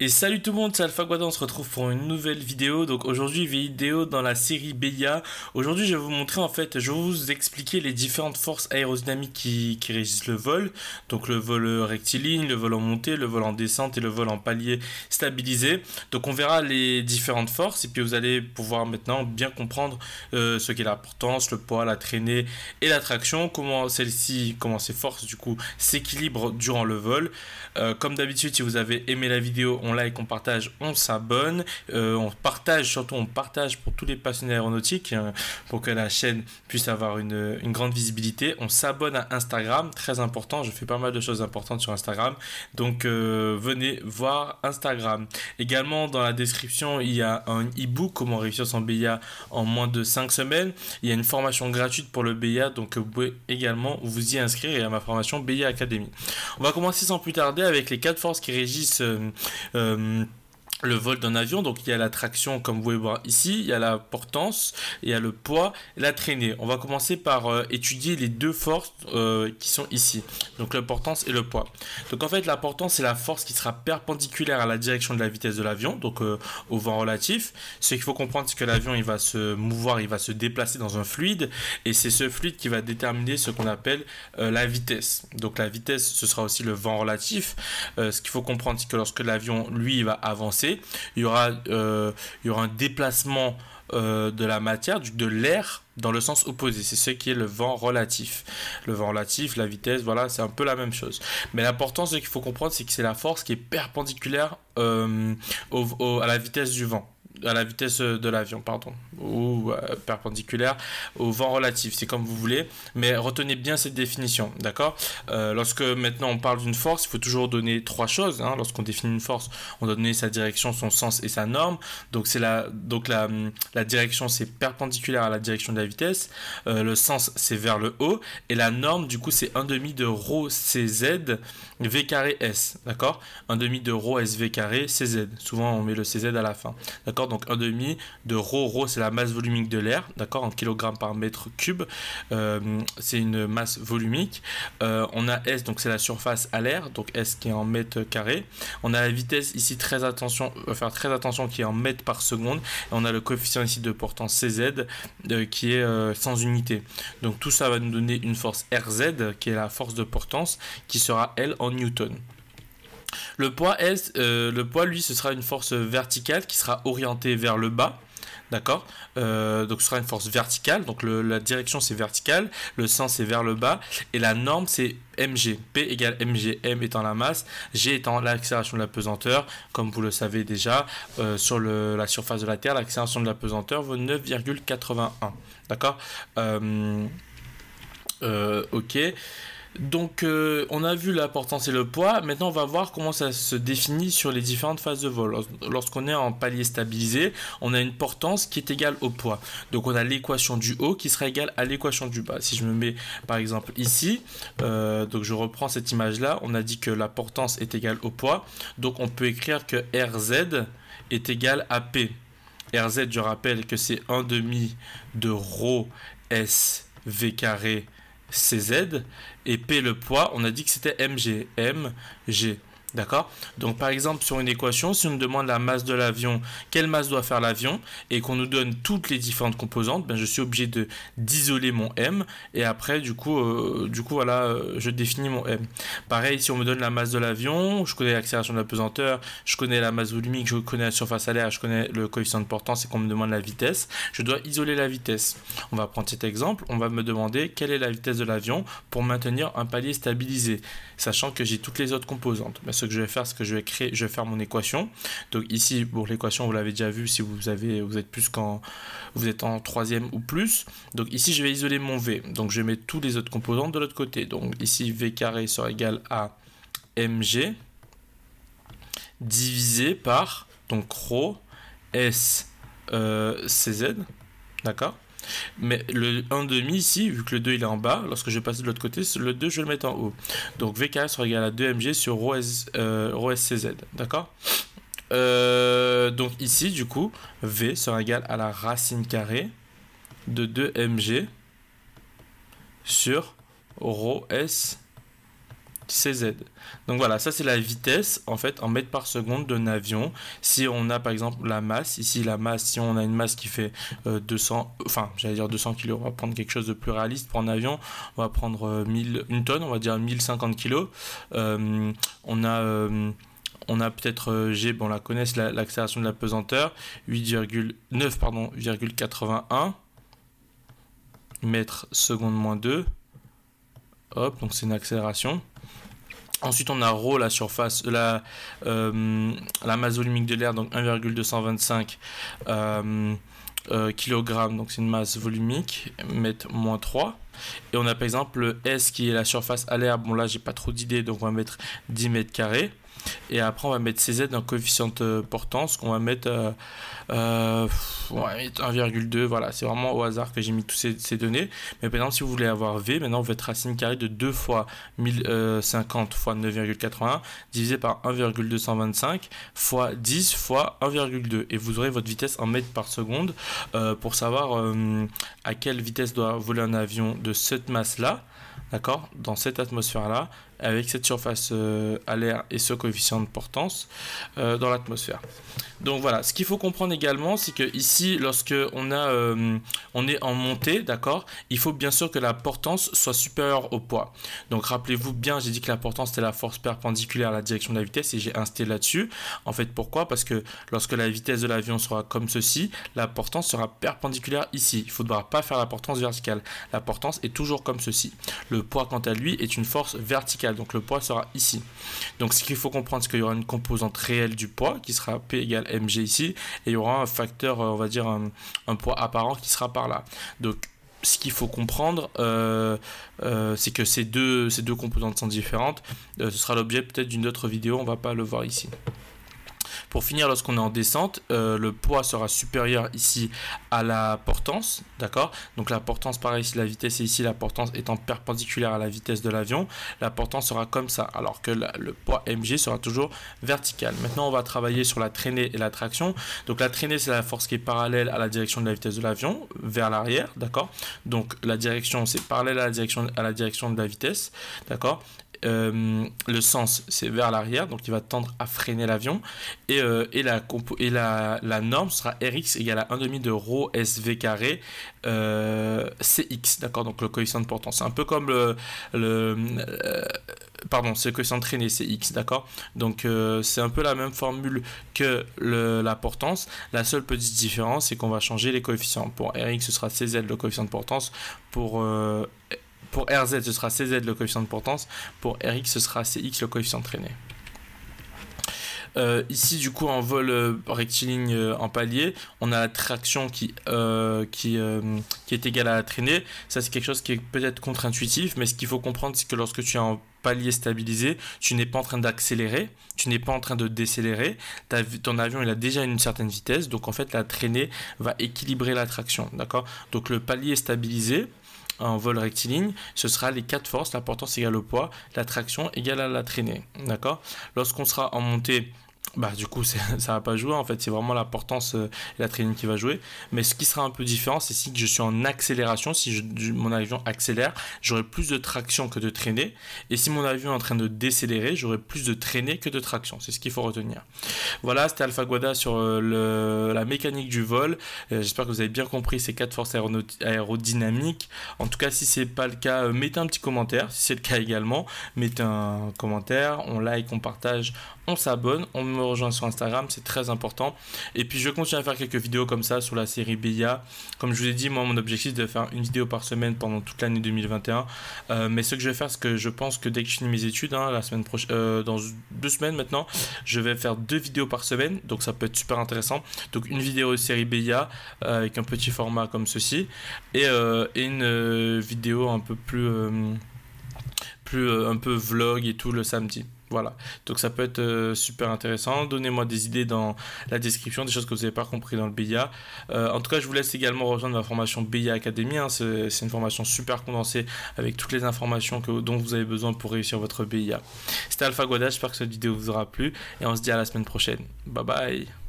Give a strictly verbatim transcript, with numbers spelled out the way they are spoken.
Et salut tout le monde, c'est AlphaGuada, on se retrouve pour une nouvelle vidéo. Donc aujourd'hui, vidéo dans la série B I A. Aujourd'hui, je vais vous montrer en fait, je vais vous expliquer les différentes forces aérodynamiques qui, qui régissent le vol. Donc le vol rectiligne, le vol en montée, le vol en descente et le vol en palier stabilisé. Donc on verra les différentes forces et puis vous allez pouvoir maintenant bien comprendre euh, ce qu'est la portance, le poids, la traînée et la traction. Comment celle-ci, comment ces forces du coup s'équilibrent durant le vol. Euh, comme d'habitude, si vous avez aimé la vidéo, on like, on partage, on s'abonne, euh, on partage, surtout on partage pour tous les passionnés aéronautiques, hein, pour que la chaîne puisse avoir une, une grande visibilité. On s'abonne à Instagram, très important, je fais pas mal de choses importantes sur Instagram, donc euh, venez voir Instagram. Également dans la description, il y a un e-book, comment réussir son B I A en moins de cinq semaines. Il y a une formation gratuite pour le B I A, donc vous pouvez également vous y inscrire et à ma formation B I A Academy. On va commencer sans plus tarder avec les quatre forces qui régissent euh, euh, le vol d'un avion. Donc il y a la traction comme vous pouvez voir ici, il y a la portance, il y a le poids et la traînée. On va commencer par euh, étudier les deux forces euh, qui sont ici, donc la portance et le poids. Donc en fait la portance c'est la force qui sera perpendiculaire à la direction de la vitesse de l'avion, donc euh, au vent relatif. Ce qu'il faut comprendre c'est que l'avion il va se mouvoir, il va se déplacer dans un fluide et c'est ce fluide qui va déterminer ce qu'on appelle euh, la vitesse. Donc la vitesse ce sera aussi le vent relatif. Euh, ce qu'il faut comprendre c'est que lorsque l'avion lui il va avancer, il y aura, euh, il y aura un déplacement euh, de la matière, de l'air dans le sens opposé. C'est ce qui est le vent relatif. Le vent relatif, la vitesse, voilà, c'est un peu la même chose. Mais l'important, ce qu'il faut comprendre, c'est que c'est la force qui est perpendiculaire euh, au, au, à la vitesse du vent. À la vitesse de l'avion, pardon, ou euh, perpendiculaire au vent relatif, c'est comme vous voulez, mais retenez bien cette définition, d'accord. euh, Lorsque maintenant on parle d'une force, il faut toujours donner trois choses, hein. Lorsqu'on définit une force, on doit donner sa direction, son sens et sa norme. Donc c'est la, donc la, la direction c'est perpendiculaire à la direction de la vitesse, euh, le sens c'est vers le haut, et la norme du coup c'est un demi de rho cz v carré s, d'accord. Un demi de rho sv carré cz, souvent on met le cz à la fin, d'accord. Donc un demi de rho, rho c'est la masse volumique de l'air, d'accord, en kilogrammes par mètre cube, euh, c'est une masse volumique. Euh, on a S, donc c'est la surface à l'air, donc S qui est en mètres carrés. On a la vitesse ici, très attention, euh, faire très attention, qui est en mètres par seconde. Et on a le coefficient ici de portance C Z euh, qui est euh, sans unité. Donc tout ça va nous donner une force R Z qui est la force de portance qui sera elle en newton. Le poids, S, euh, le poids, lui, ce sera une force verticale qui sera orientée vers le bas. D'accord, euh, donc ce sera une force verticale, donc le, la direction c'est verticale, le sens c'est vers le bas, et la norme c'est mg, P égale mg, m étant la masse, g étant l'accélération de la pesanteur, comme vous le savez déjà, euh, sur le, la surface de la Terre, l'accélération de la pesanteur vaut neuf virgule quatre-vingt-un, d'accord, euh, euh, ok. Donc euh, on a vu la portance et le poids, maintenant on va voir comment ça se définit sur les différentes phases de vol. Lorsqu'on est en palier stabilisé, on a une portance qui est égale au poids. Donc on a l'équation du haut qui sera égale à l'équation du bas. Si je me mets par exemple ici, euh, donc je reprends cette image là, on a dit que la portance est égale au poids, donc on peut écrire que R Z est égal à P. R Z, je rappelle que c'est un demi de rho S V carré C Z, et P le poids, on a dit que c'était mg, mg, d'accord. Donc par exemple sur une équation, si on nous demande la masse de l'avion, quelle masse doit faire l'avion, et qu'on nous donne toutes les différentes composantes, ben je suis obligé de d'isoler mon m, et après du coup, euh, du coup voilà, euh, je définis mon m. Pareil, si on me donne la masse de l'avion, je connais l'accélération de la pesanteur, je connais la masse volumique, je connais la surface à l'air, je connais le coefficient de portance, et qu'on me demande la vitesse, je dois isoler la vitesse. On va prendre cet exemple, on va me demander quelle est la vitesse de l'avion pour maintenir un palier stabilisé, sachant que j'ai toutes les autres composantes. Ben, ce que je vais faire, c'est que je vais créer, je vais faire mon équation. Donc ici, pour l'équation, vous l'avez déjà vu si vous avez, vous êtes plus qu'en, vous êtes en troisième ou plus. Donc ici, je vais isoler mon V. Donc je vais mettre tous les autres composantes de l'autre côté. Donc ici, V carré sera égal à mg divisé par donc rho S euh, Cz, d'accord. Mais le un demi ici, vu que le deux il est en bas, lorsque je vais passer de l'autre côté, le deux je vais le mettre en haut. Donc V carré sera égal à deux mg sur rho S, euh, rho S C Z, d'accord. euh, Donc ici, du coup, V sera égal à la racine carrée de deux mg sur rho S C Z. Donc voilà, ça c'est la vitesse en fait en mètres par seconde d'un avion. Si on a par exemple la masse, ici la masse, si on a une masse qui fait euh, deux cents, enfin j'allais dire deux cents kilos, on va prendre quelque chose de plus réaliste pour un avion, on va prendre euh, mille, une tonne, on va dire mille cinquante kilos. Euh, on a... Euh, On a peut-être euh, G, bon, on la connaît, l'accélération de la pesanteur, huit virgule neuf, pardon, virgule quatre-vingt-un mètres seconde moins deux. Hop, donc c'est une accélération. Ensuite, on a ρ, la surface, la, euh, la masse volumique de l'air, donc un virgule deux cent vingt-cinq euh, euh, kg, donc c'est une masse volumique, mètre moins trois. Et on a par exemple le S qui est la surface à l'air. Bon, là, j'ai pas trop d'idées, donc on va mettre dix mètres carrés. Et après, on va mettre C Z dans coefficient de portance qu'on va mettre, euh, euh, mettre un virgule deux. Voilà, c'est vraiment au hasard que j'ai mis toutes ces, ces données. Mais par exemple, si vous voulez avoir V, maintenant vous faites racine carrée de deux fois mille cinquante fois neuf virgule quatre-vingt-un divisé par un virgule deux cent vingt-cinq fois dix fois un virgule deux. Et vous aurez votre vitesse en mètres par seconde euh, pour savoir euh, à quelle vitesse doit voler un avion de cette masse-là. D'accord, dans cette atmosphère-là, avec cette surface euh, à l'air et ce coefficient de portance euh, dans l'atmosphère. Donc voilà, ce qu'il faut comprendre également, c'est que ici, lorsque on, a, euh, on est en montée, d'accord, il faut bien sûr que la portance soit supérieure au poids. Donc rappelez-vous bien, j'ai dit que la portance c'était la force perpendiculaire à la direction de la vitesse et j'ai insisté là-dessus. En fait, pourquoi? Parce que lorsque la vitesse de l'avion sera comme ceci, la portance sera perpendiculaire ici. Il ne faudra pas faire la portance verticale. La portance est toujours comme ceci. Le poids, quant à lui, est une force verticale. Donc le poids sera ici. Donc ce qu'il faut comprendre, c'est qu'il y aura une composante réelle du poids qui sera P égale mg ici. Et il y aura un facteur, on va dire, un, un poids apparent qui sera par là. Donc ce qu'il faut comprendre, euh, euh, c'est que ces deux, ces deux composantes sont différentes. Euh, ce sera l'objet peut-être d'une autre vidéo, on ne va pas le voir ici. Pour finir, lorsqu'on est en descente, euh, le poids sera supérieur ici à la portance, d'accord? Donc la portance, pareil, si la vitesse est ici, la portance étant perpendiculaire à la vitesse de l'avion, la portance sera comme ça, alors que la, le poids mg sera toujours vertical. Maintenant, on va travailler sur la traînée et la traction. Donc la traînée, c'est la force qui est parallèle à la direction de la vitesse de l'avion, vers l'arrière, d'accord? Donc la direction, c'est parallèle à la direction, à la direction de la vitesse, d'accord? Euh, le sens c'est vers l'arrière, donc il va tendre à freiner l'avion, et, euh, et, la, et la, la norme sera Rx égale à un demi de rho sv carré euh, Cx, d'accord, donc le coefficient de portance, c'est un peu comme le, le euh, pardon, c'est le coefficient de traînée, c'est x, d'accord, donc euh, c'est un peu la même formule que le, la portance. La seule petite différence, c'est qu'on va changer les coefficients. Pour Rx ce sera Cz le coefficient de portance, pour euh, Pour R Z, ce sera C Z le coefficient de portance. Pour R X, ce sera C X le coefficient de traînée. Euh, ici, du coup, en vol euh, rectiligne euh, en palier, on a la traction qui, euh, qui, euh, qui est égale à la traînée. Ça, c'est quelque chose qui est peut-être contre-intuitif, mais ce qu'il faut comprendre, c'est que lorsque tu es en palier stabilisé, tu n'es pas en train d'accélérer, tu n'es pas en train de décélérer. Ta, ton avion, il a déjà une certaine vitesse, donc en fait, la traînée va équilibrer la traction, d'accord? Donc, le palier stabilisé, en vol rectiligne, ce sera les quatre forces, la portance égale au poids, la traction égale à la traînée, d'accord? Lorsqu'on sera en montée, bah du coup ça va pas jouer, en fait c'est vraiment la portance euh, et la traînée qui va jouer. Mais ce qui sera un peu différent, c'est si je suis en accélération, si je, mon avion accélère, j'aurai plus de traction que de traînée, et si mon avion est en train de décélérer, j'aurai plus de traînée que de traction. C'est ce qu'il faut retenir. Voilà, c'était Alpha Guada sur euh, le, la mécanique du vol. Euh, j'espère que vous avez bien compris ces quatre forces aérodynamiques. En tout cas, si c'est pas le cas, euh, mettez un petit commentaire. Si c'est le cas également, mettez un commentaire, on like, on partage, on s'abonne, on me rejoint sur Instagram, c'est très important. Et puis je continue à faire quelques vidéos comme ça sur la série B I A. Comme je vous ai dit, moi mon objectif c'est de faire une vidéo par semaine pendant toute l'année deux mille vingt et un. Euh, mais ce que je vais faire, c'est que je pense que dès que je finis mes études, hein, la semaine prochaine, euh, dans deux semaines maintenant, je vais faire deux vidéos par semaine. Donc ça peut être super intéressant. Donc une vidéo série B I A euh, avec un petit format comme ceci, et, euh, et une euh, vidéo un peu plus, euh, plus euh, un peu vlog et tout le samedi. Voilà, donc ça peut être euh, super intéressant. Donnez-moi des idées dans la description, des choses que vous n'avez pas compris dans le B I A. Euh, en tout cas, je vous laisse également rejoindre ma formation B I A Academy. Hein. C'est, c'est une formation super condensée avec toutes les informations que, dont vous avez besoin pour réussir votre B I A. C'était Alpha Guada, j'espère que cette vidéo vous aura plu et on se dit à la semaine prochaine. Bye bye.